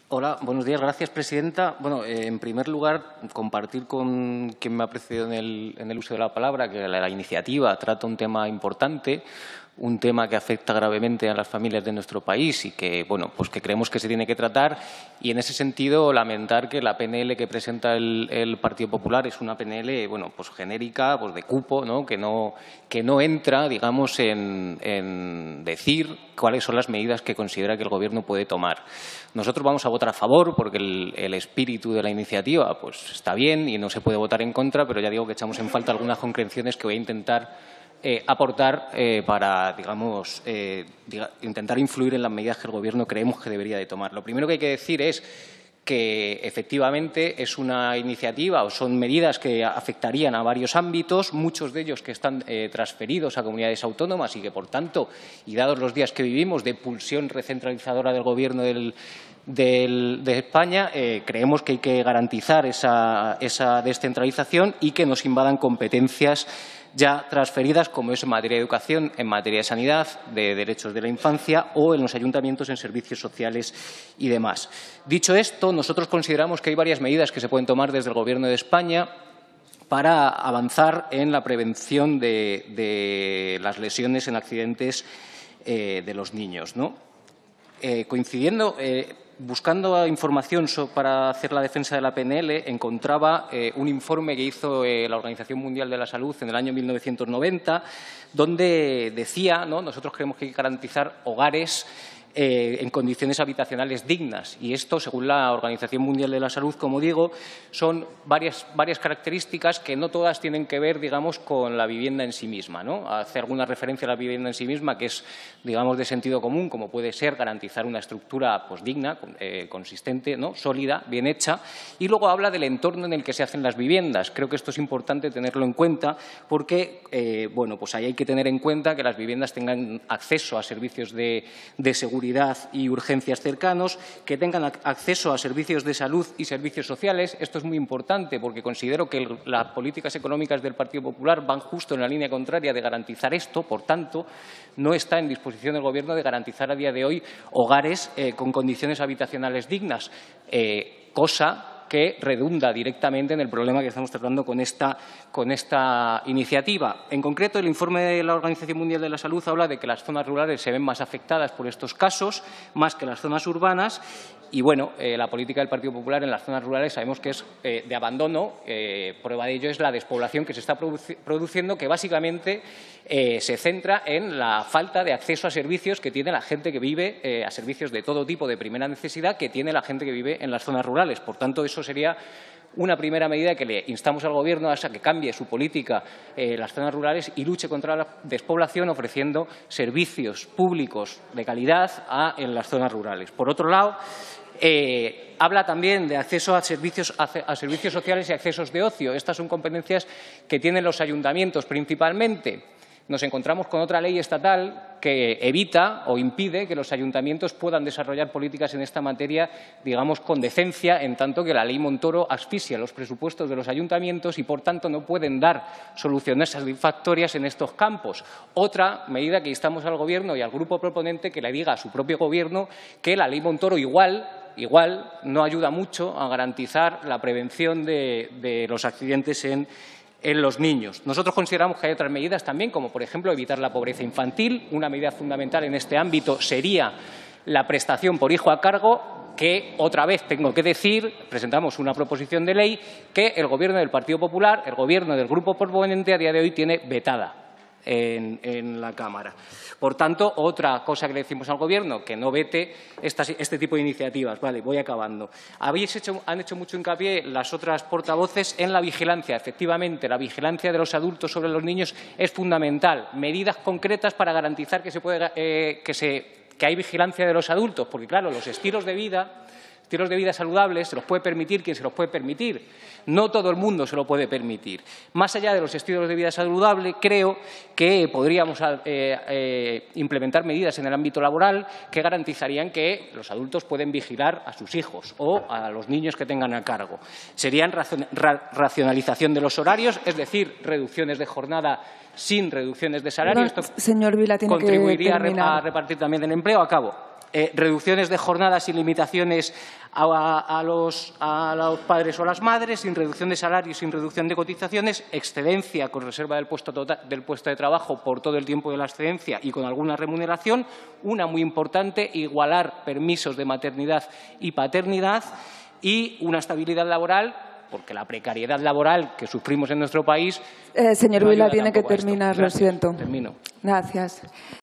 Hola, buenos días. Gracias, presidenta. Bueno, en primer lugar, compartir con quien me ha precedido en el uso de la palabra que la iniciativa trata un tema importante, un tema que afecta gravemente a las familias de nuestro país y que, bueno, pues que creemos que se tiene que tratar. Y en ese sentido, lamentar que la PNL que presenta el Partido Popular es una PNL, bueno, pues genérica, pues de cupo, ¿no? Que no entra, digamos, en decir cuáles son las medidas que considera que el Gobierno puede tomar. Nosotros vamos a votar a favor porque el espíritu de la iniciativa pues está bien y no se puede votar en contra, pero ya digo que echamos en falta algunas concreciones que voy a intentar aportar para, digamos, intentar influir en las medidas que el Gobierno creemos que debería de tomar. Lo primero que hay que decir es que efectivamente es una iniciativa o son medidas que afectarían a varios ámbitos, muchos de ellos que están transferidos a comunidades autónomas y que, por tanto, y dados los días que vivimos de pulsión recentralizadora del Gobierno de España, creemos que hay que garantizar esa descentralización y que nos invadan competencias ya transferidas, como es en materia de educación, en materia de sanidad, de derechos de la infancia o en los ayuntamientos en servicios sociales y demás. Dicho esto, nosotros consideramos que hay varias medidas que se pueden tomar desde el Gobierno de España para avanzar en la prevención de las lesiones en accidentes de los niños, ¿no? Buscando información para hacer la defensa de la PNL, encontraba un informe que hizo la Organización Mundial de la Salud en el año 1990, donde decía, ¿no?, nosotros creemos que hay que garantizar hogares en condiciones habitacionales dignas. Y esto, según la Organización Mundial de la Salud, como digo, son varias características que no todas tienen que ver, digamos, con la vivienda en sí misma, ¿no? Hace alguna referencia a la vivienda en sí misma que es, digamos, de sentido común, como puede ser garantizar una estructura pues digna, consistente, ¿no?, sólida, bien hecha. Y luego habla del entorno en el que se hacen las viviendas. Creo que esto es importante tenerlo en cuenta porque, bueno, pues ahí hay que tener en cuenta que las viviendas tengan acceso a servicios de seguridad y urgencias cercanos, que tengan acceso a servicios de salud y servicios sociales. Esto es muy importante porque considero que las políticas económicas del Partido Popular van justo en la línea contraria de garantizar esto. Por tanto, no está en disposición del Gobierno de garantizar a día de hoy hogares con condiciones habitacionales dignas, cosa que redunda directamente en el problema que estamos tratando con esta iniciativa. En concreto, el informe de la Organización Mundial de la Salud habla de que las zonas rurales se ven más afectadas por estos casos, más que las zonas urbanas. Y, bueno, la política del Partido Popular en las zonas rurales sabemos que es de abandono. Prueba de ello es la despoblación que se está produciendo, que básicamente se centra en la falta de acceso a servicios que tiene la gente que vive, a servicios de todo tipo de primera necesidad que tiene la gente que vive en las zonas rurales. Por tanto, eso sería una primera medida que le instamos al Gobierno a que cambie su política en las zonas rurales y luche contra la despoblación ofreciendo servicios públicos de calidad en las zonas rurales. Por otro lado, habla también de acceso a servicios sociales y accesos de ocio. Estas son competencias que tienen los ayuntamientos principalmente. Nos encontramos con otra ley estatal que evita o impide que los ayuntamientos puedan desarrollar políticas en esta materia, digamos, con decencia, en tanto que la ley Montoro asfixia los presupuestos de los ayuntamientos y, por tanto, no pueden dar soluciones satisfactorias en estos campos. Otra medida que instamos al Gobierno y al grupo proponente que le diga a su propio Gobierno que la ley Montoro igual no ayuda mucho a garantizar la prevención de los accidentes en los niños. Nosotros consideramos que hay otras medidas también, como por ejemplo evitar la pobreza infantil. Una medida fundamental en este ámbito sería la prestación por hijo a cargo, que otra vez tengo que decir, presentamos una proposición de ley que el Gobierno del Partido Popular, el Gobierno del grupo proponente, a día de hoy tiene vetada en la Cámara. Por tanto, otra cosa que le decimos al Gobierno, que no vete este tipo de iniciativas. Vale, voy acabando. Han hecho mucho hincapié las otras portavoces en la vigilancia. Efectivamente, la vigilancia de los adultos sobre los niños es fundamental. Medidas concretas para garantizar que hay vigilancia de los adultos, porque, claro, los estilos de vida saludables se los puede permitir quien se los puede permitir. No todo el mundo se lo puede permitir. Más allá de los estilos de vida saludable, creo que podríamos implementar medidas en el ámbito laboral que garantizarían que los adultos pueden vigilar a sus hijos o a los niños que tengan a cargo. Serían racionalización de los horarios, es decir, reducciones de jornada sin reducciones de salario. Esto señor Vila, tiene contribuiría que terminar. a repartir también el empleo. Acabo. reducciones de jornadas y limitaciones a los padres o a las madres, sin reducción de salarios, sin reducción de cotizaciones, excedencia con reserva del puesto de trabajo por todo el tiempo de la excedencia y con alguna remuneración. Una muy importante, igualar permisos de maternidad y paternidad, y una estabilidad laboral, porque la precariedad laboral que sufrimos en nuestro país… Señor no Vila, ayuda tiene que tampoco a esto. terminar, Gracias. lo siento. Termino. Gracias.